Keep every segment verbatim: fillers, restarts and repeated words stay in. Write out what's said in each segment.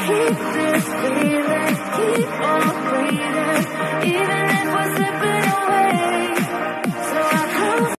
keep this feeling, keep on breathing, even if we're slipping away. So I close.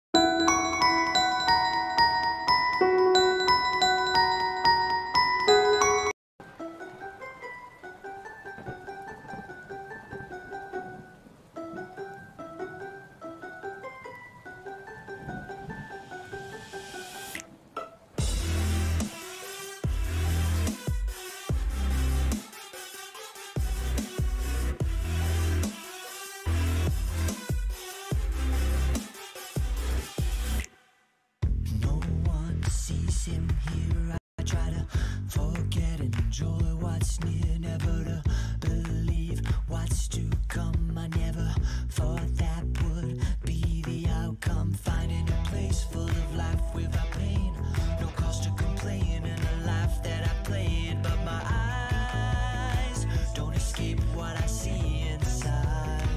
Him here, I try to forget and enjoy what's near, never to believe what's to come. I never thought that would be the outcome, finding a place full of life without pain, no cause to complain, and a life that I played, but my eyes don't escape what I see inside.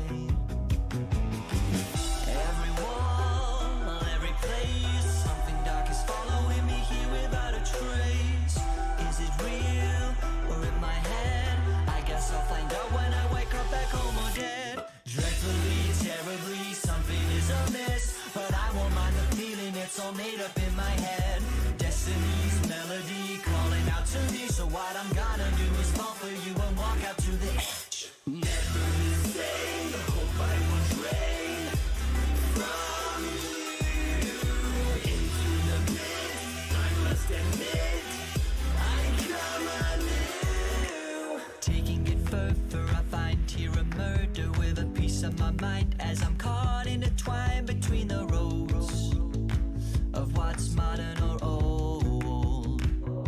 Every wall, every place, something dark is following me here without a trace. Is it real or in my head? I guess I'll find out when I wake up back home or dead. Dreadfully, terribly, something is amiss, but I won't mind the feeling, it's all made up in my head. Destiny's melody calling out to me, so what I'm gonna do is fall for you and walk out to the edge. Never the same, hope I will drain from you into the pit. I must admit, I come anew. Taking it further, I find here a murder with a piece of my mind, as I'm caught intertwined between the roads of what's modern or old,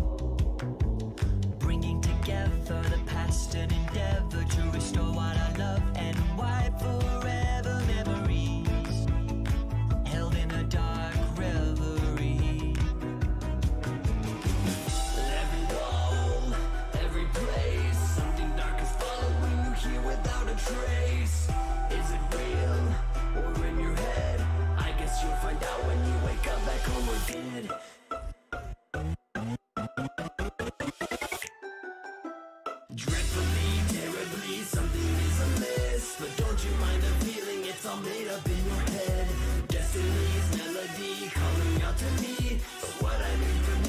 bringing together the past and endeavor to restore what I love and wipe forever memories held in a dark reverie. Every wall, every place, something dark is following you here without a trace. Is it real or in your head? I guess you'll find out when you wake up back home or dead. Dreadfully, terribly, something is amiss, but don't you mind the feeling, it's all made up in your head. Destiny's melody calling out to me, but what I need from